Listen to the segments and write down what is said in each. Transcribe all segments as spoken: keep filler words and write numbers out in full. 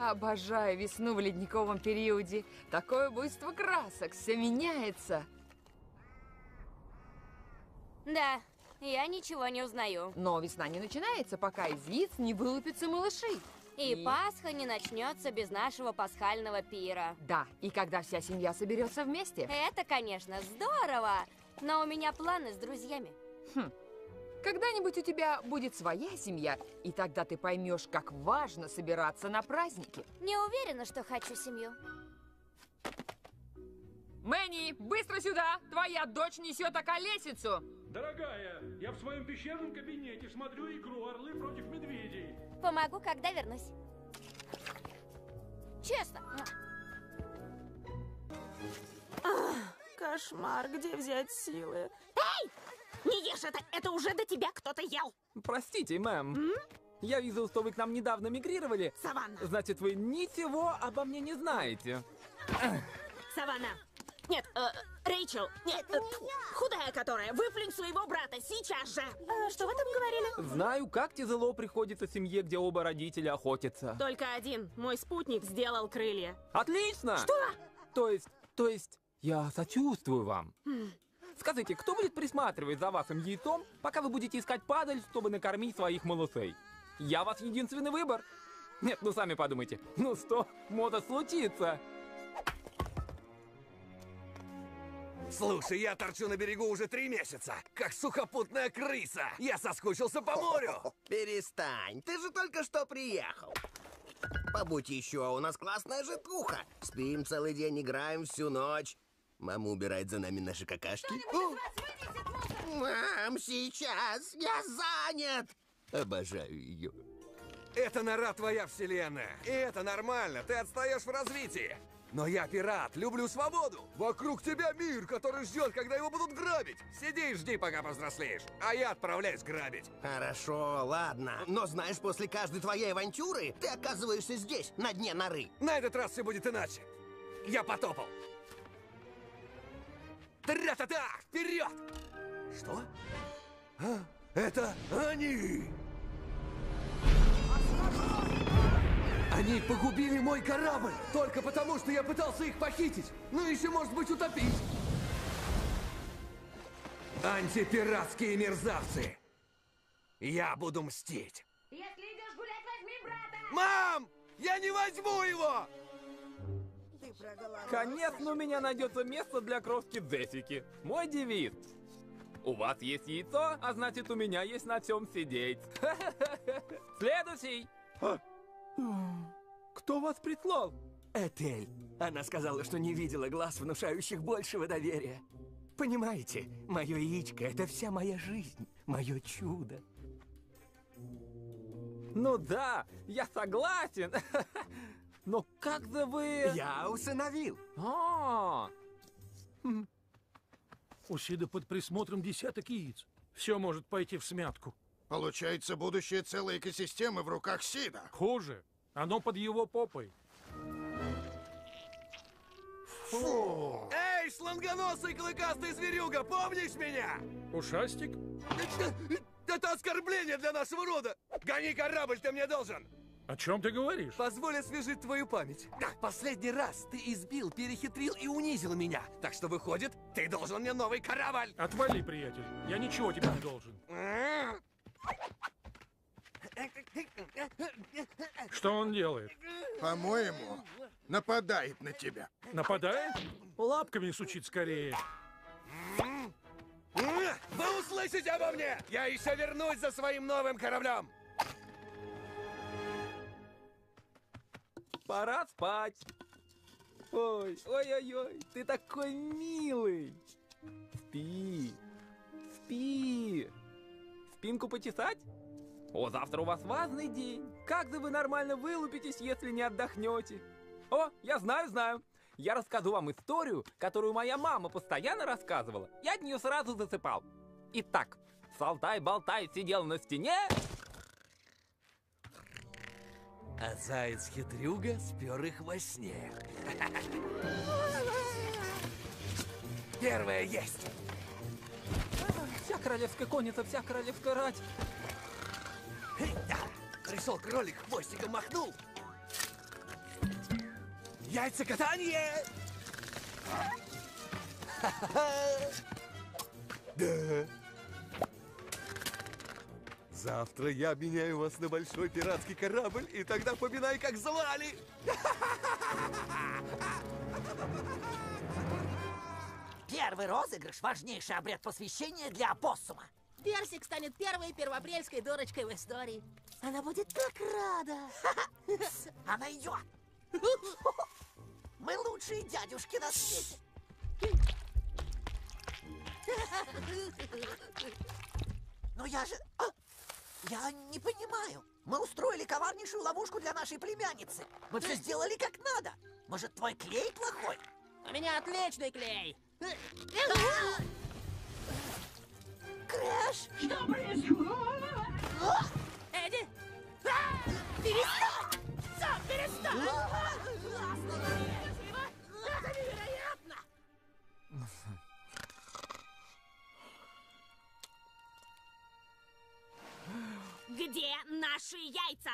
Обожаю весну в ледниковом периоде. Такое буйство красок, все меняется. Да, я ничего не узнаю. Но весна не начинается, пока из яиц не вылупятся малыши. И, И- Пасха не начнется без нашего пасхального пира. Да, и когда вся семья соберется вместе. Это, конечно, здорово, но у меня планы с друзьями. Хм. Когда-нибудь у тебя будет своя семья, и тогда ты поймешь, как важно собираться на праздники. Не уверена, что хочу семью. Мэнни, быстро сюда! Твоя дочь несет околесицу! Дорогая, я в своем пещерном кабинете смотрю игру «Орлы против медведей». Помогу, когда вернусь. Честно. Кошмар, где взять силы? Не ешь это, это уже до тебя кто-то ел. Простите, мэм. Я вижу, что вы к нам недавно мигрировали. Саванна. Значит, вы ничего обо мне не знаете. Саванна. Нет, э, Рэйчел. Нет, э, тьфу, худая которая. Выплюнь своего брата сейчас же. А, что вы там говорили? Знаю, как тяжело приходится семье, где оба родителя охотятся. Только один. Мой спутник сделал крылья. Отлично! Что? То есть, то есть, я сочувствую вам. Скажите, кто будет присматривать за вашим яйцом, пока вы будете искать падаль, чтобы накормить своих малышей? Я ваш единственный выбор. Нет, ну сами подумайте. Ну что, может случиться? Слушай, я торчу на берегу уже три месяца, как сухопутная крыса. Я соскучился по морю. Перестань, ты же только что приехал. Побудь еще, у нас классная житуха. Спим целый день, играем всю ночь. Мама убирает за нами наши какашки. Мам, сейчас, я занят. Обожаю ее. Это нора твоя вселенная. И это нормально, ты отстаешь в развитии. Но я пират, люблю свободу. Вокруг тебя мир, который ждет, когда его будут грабить. Сиди и жди, пока повзрослеешь. А я отправляюсь грабить. Хорошо, ладно. Но знаешь, после каждой твоей авантюры ты оказываешься здесь, на дне норы. На этот раз все будет иначе. Я потопал. Тра-та-та! Вперед! Что? А? Это они! Они погубили мой корабль! Только потому, что я пытался их похитить! Ну еще, может быть, утопить! Антипиратские мерзавцы! Я буду мстить! Если идешь гулять, возьми брата! Мам! Я не возьму его! Конечно, у меня найдется место для крошки Джессики. Мой девиз. У вас есть яйцо, а значит, у меня есть на чем сидеть. Следующий. Кто вас прислал? Этель. Она сказала, что не видела глаз, внушающих большего доверия. Понимаете, мое яичко — это вся моя жизнь, мое чудо. Ну да, я согласен. Но как же вы... Я усыновил. А, У Сида под присмотром десяток яиц. Все может пойти всмятку. Получается, будущее целой экосистемы в руках Сида. Хуже. Оно под его попой. Фу! Эй, шлангоносый клыкастый зверюга, помнишь меня? Ушастик? Это оскорбление для нашего рода! Гони корабль, ты мне должен! О чем ты говоришь? Позволь освежить твою память. Да, последний раз ты избил, перехитрил и унизил меня. Так что, выходит, ты должен мне новый корабль. Отвали, приятель. Я ничего тебе не должен. Что он делает? По-моему, нападает на тебя. Нападает? Лапками сучит скорее. Вы услышите обо мне! Я еще вернусь за своим новым кораблем! пора спать. Ой, ой-ой-ой, ты такой милый. Спи, спи. Спинку почесать? О, завтра у вас важный день. Как же вы нормально вылупитесь, если не отдохнете? О, я знаю, знаю. Я расскажу вам историю, которую моя мама постоянно рассказывала. Я от нее сразу засыпал. Итак, Салтай-Болтай сидел на стене... А заяц-хитрюга спер их во сне. Первое есть. Вся королевская конница, вся королевская рать. Пришел кролик, хвостиком махнул. Яйцекатание! Да. Завтра я обменяю вас на большой пиратский корабль, и тогда поминай, как звали. Первый розыгрыш – важнейший обряд посвящения для опоссума. Персик станет первой первоапрельской дурочкой в истории. Она будет так рада. Она идет. Мы лучшие дядюшки на свете. Но я же... А, я не понимаю. Мы устроили коварнейшую ловушку для нашей племянницы. Мы все сделали как надо. Может, твой клей плохой? У меня отличный клей. Крэш! Что происходит? Эдди! Перестань! Сам перестань! Это невероятно! Где наши яйца?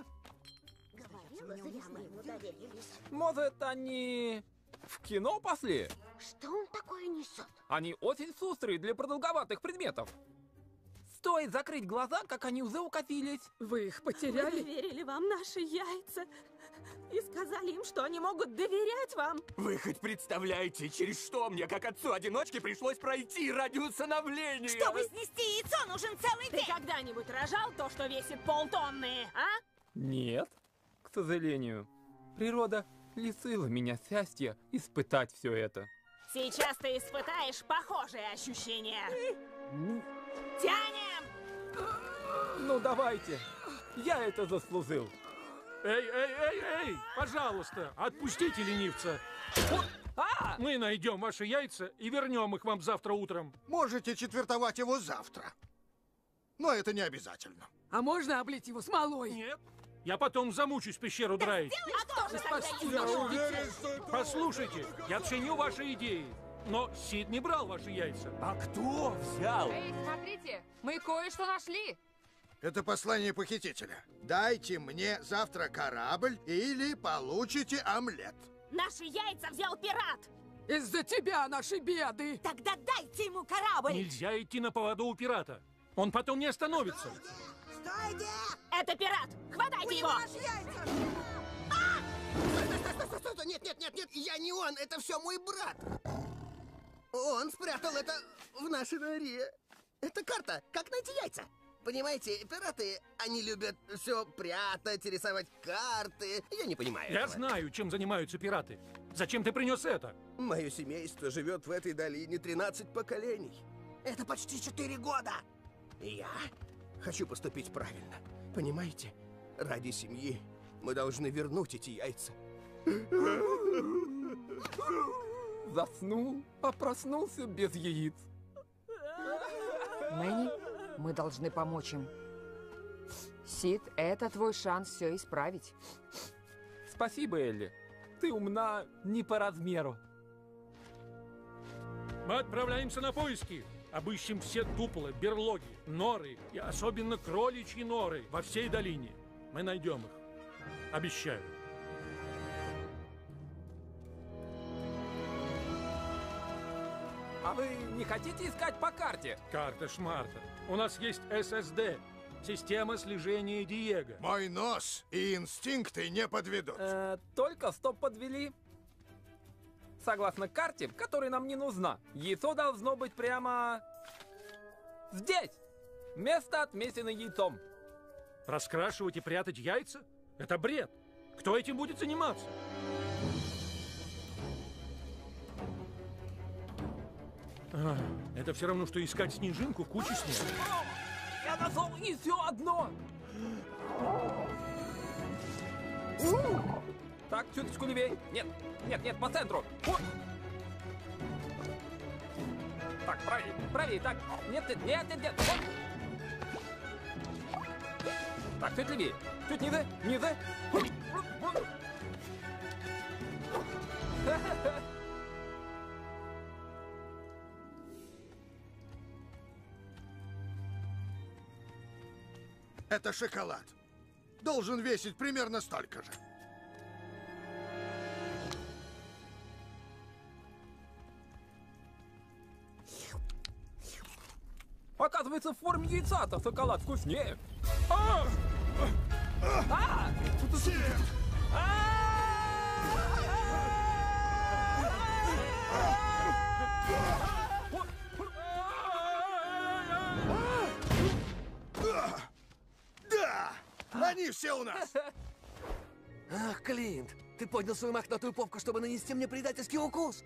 Может, они в кино пошли? Что он такое несет? Они очень шустрые для продолговатых предметов. Стоит закрыть глаза, как они уже укатились. Вы их потеряли? Мы доверили вам наши яйца и сказали им, что они могут доверять вам. Вы хоть представляете, через что мне, как отцу-одиночке, пришлось пройти ради усыновления? Чтобы снести яйцо, нужен целый Ты день! когда-нибудь рожал то, что весит полтонны, а? Нет, к сожалению. Природа лишила меня счастья испытать все это. Сейчас ты испытаешь похожие ощущения. Тянем! Ну давайте, я это заслужил. Эй, эй, эй, эй! Пожалуйста, отпустите ленивца. А! Мы найдем ваши яйца и вернем их вам завтра утром. Можете четвертовать его завтра. Но это не обязательно. А можно облить его смолой? Нет. Я потом замучусь пещеру драить. А кто же тогда не Я сможет? уверен, что это... Послушайте, я ценю ваши идеи, но Сид не брал ваши яйца. А кто взял? Эй, смотрите, мы кое-что нашли. Это послание похитителя. Дайте мне завтра корабль или получите омлет. Наши яйца взял пират! Из-за тебя наши беды. Тогда дайте ему корабль! Нельзя идти на поводу у пирата. Он потом не остановится. Стойте! Это пират! Хватайте его! Стой, стой, стой, стой, стой. Нет, нет, нет, нет, я не он, это все мой брат. Он спрятал это в нашей норе. Это карта, как найти яйца. Понимаете, пираты, они любят все прятать, рисовать карты. Я не понимаю Я этого. знаю, чем занимаются пираты. Зачем ты принес это? Мое семейство живет в этой долине тринадцать поколений. Это почти четыре года. И я хочу поступить правильно. Понимаете? Ради семьи мы должны вернуть эти яйца. Заснул, а проснулся без яиц. Мэнни, мы должны помочь им. Сид, это твой шанс все исправить. Спасибо, Элли. Ты умна не по размеру. Мы отправляемся на поиски. Обыщем все дуплы, берлоги, норы и особенно кроличьи норы во всей долине. Мы найдем их. Обещаю. А вы не хотите искать по карте? Карта Шмарта. У нас есть эс эс дэ. Система слежения Диего. Мой нос и инстинкты не подведут. Э, только стоп подвели. Согласно карте, которая нам не нужна, яйцо должно быть прямо... здесь! Место отмечено яйцом. Раскрашивать и прятать яйца? Это бред. Кто этим будет заниматься? А, это все равно, что искать снежинку в куче снега. Я нашел еще одно! Так, чуточку левее. Нет, нет, нет, по центру. О! Так, правее, правее, так. Нет, нет, нет, нет, нет. Вот. Так, чуть левее. Чуть ниже, ниже. Это шоколад. Должен весить примерно столько же. Оказывается, в форме яйца-то шоколад вкуснее. А! А! Да! Они все у нас! Ах, Клинт, ты поднял свою мохнатую попку, чтобы нанести мне предательский укус.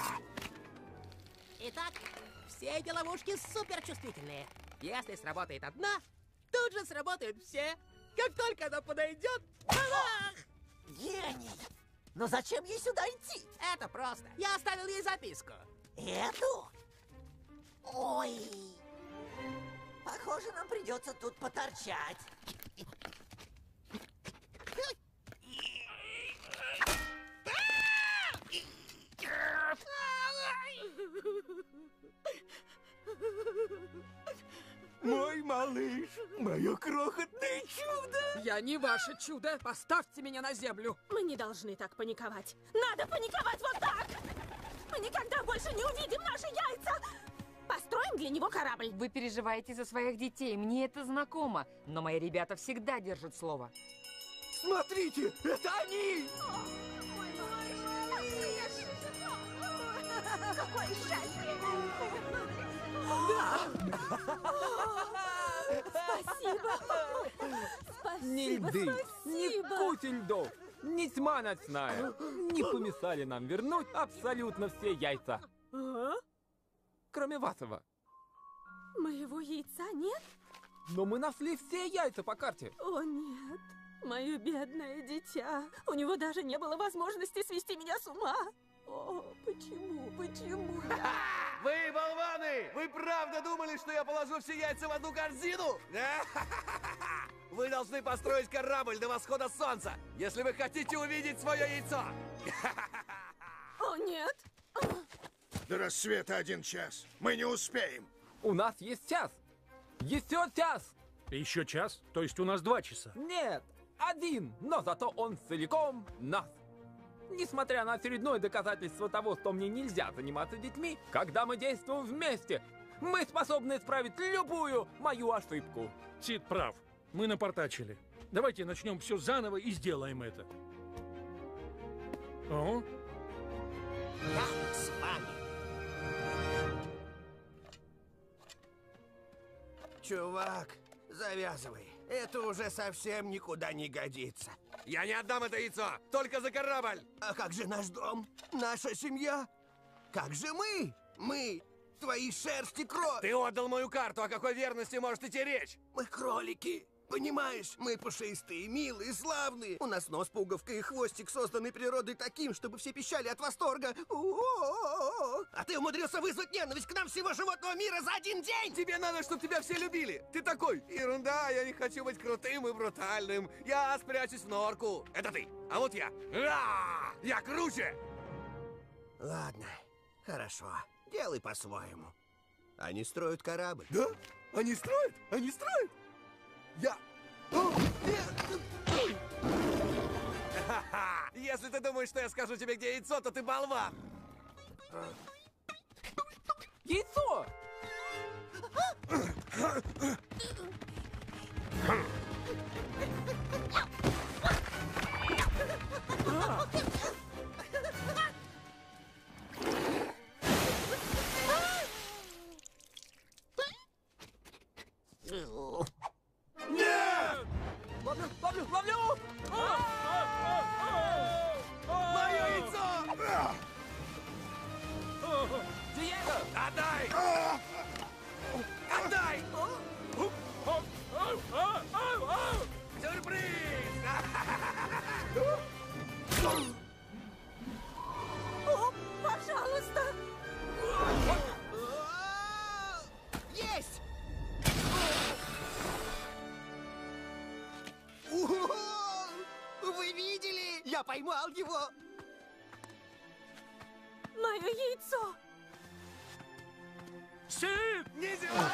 Итак, все эти ловушки суперчувствительные. Если сработает одна, тут же сработают все. Как только она подойдет... Бабах! Гений! Но зачем ей сюда идти? Это просто. Я оставил ей записку. Эту? Ой! Похоже, нам придется тут поторчать. Мой малыш, мое крохотное чудо. Я не ваше чудо. Поставьте меня на землю. Мы не должны так паниковать. Надо паниковать вот так! Мы никогда больше не увидим наши яйца! Построим для него корабль. Вы переживаете за своих детей. Мне это знакомо. Но мои ребята всегда держат слово. Смотрите, это они! Какое счастье! Спасибо! Спасибо, Ни льды, ни спасибо! кучи льдов, ни тьма ночная не помешали нам вернуть абсолютно все яйца. А? Кроме вашего. Моего яйца нет? Но мы нашли все яйца по карте. О, нет. Мое бедное дитя. У него даже не было возможности свести меня с ума. О, почему, почему я... Вы, болваны! Вы правда думали, что я положу все яйца в одну корзину? Вы должны построить корабль до восхода солнца, если вы хотите увидеть свое яйцо. О, нет. До рассвета один час. Мы не успеем. У нас есть час. Еще час. Еще час? То есть у нас два часа? Нет, один, но зато он целиком нас. Несмотря на очередное доказательство того, что мне нельзя заниматься детьми, когда мы действуем вместе, мы способны исправить любую мою ошибку. Сид прав. Мы напортачили. Давайте начнем все заново и сделаем это. О? Я с вами. Чувак, завязывай. Это уже совсем никуда не годится. Я не отдам это яйцо, только за корабль. А как же наш дом? Наша семья? Как же мы? Мы, твои шерсти кровь. Ты отдал мою карту, о какой верности может идти речь? Мы кролики. Понимаешь, мы пушистые, милые, славные. У нас нос, пуговка и хвостик созданы природой таким, чтобы все пищали от восторга. У-у-у-у. А ты умудрился вызвать ненависть к нам всего животного мира за один день! Тебе надо, чтобы тебя все любили. Ты такой, ерунда, я не хочу быть крутым и брутальным. Я спрячусь в норку. Это ты. А вот я. А, я круче. Ладно, хорошо. Делай по-своему. Они строят корабль. Да? Они строят? Они строят? Я... О, нет. Если ты думаешь, что я скажу тебе, где яйцо, то ты болван. Яйцо! Нет! Ловлю, ловлю, ловлю! Мое яйцо! Диего! Отдай! Отдай! Сюрприз! О, пожалуйста! Есть! Вы видели? Я поймал его! Мое яйцо! Сид! Нельзя!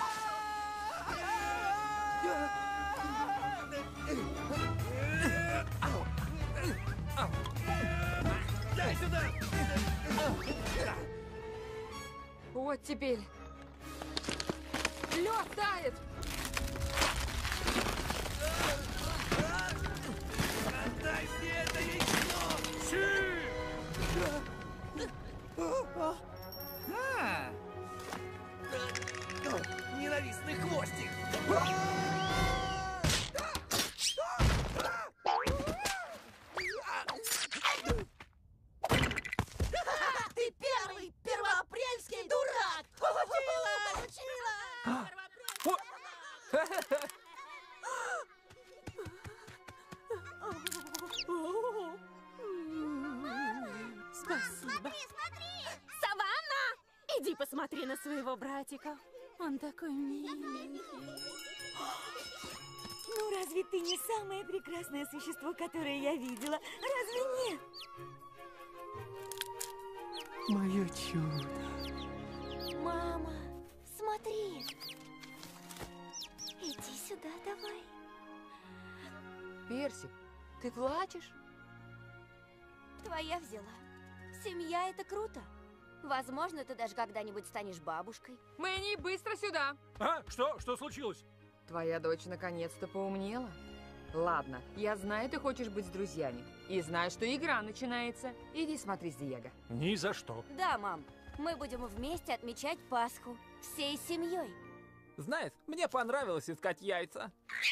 Дай сюда! Вот теперь. Лед тает! Отдай мне это яйцо! А, Ненавистный хвостик! Ты первый первоапрельский дурак! Получила! Получила! Спасибо. Саванна! Иди посмотри на своего братика. Он такой миленький. Ну, разве ты не самое прекрасное существо, которое я видела? Разве нет? мое чудо. Мама, смотри. Иди сюда, давай. Персик, ты плачешь? Твоя взяла. Семья — это круто. Возможно, ты даже когда-нибудь станешь бабушкой. Мэнни, быстро сюда! А, что? Что случилось? Твоя дочь наконец-то поумнела. Ладно, я знаю, ты хочешь быть с друзьями. И знаю, что игра начинается. Иди смотри с Диего. Ни за что. Да, мам. Мы будем вместе отмечать Пасху. Всей семьей. Знаешь, мне понравилось искать яйца.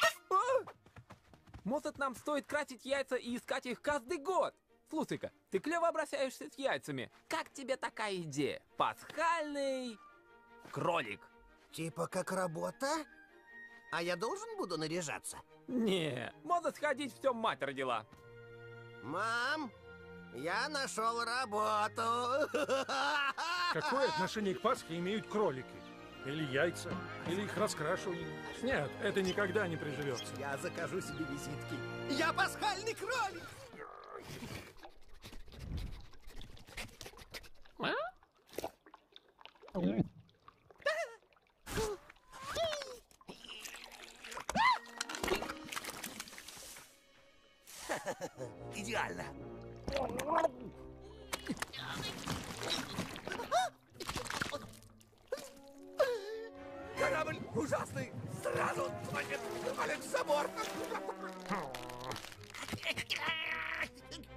Может, нам стоит красить яйца и искать их каждый год? Слушай-ка, ты клево обращаешься с яйцами. Как тебе такая идея? Пасхальный кролик. Типа как работа? А я должен буду наряжаться? Не, может сходить, все мать родила. Мам, я нашел работу. Какое отношение к Пасхе имеют кролики? Или яйца? Или их раскрашивание? Нет, это никогда не приживется. Я закажу себе визитки. Я пасхальный кролик! Идеально. Корабль ужасный. Сразу звонит, валит за борт.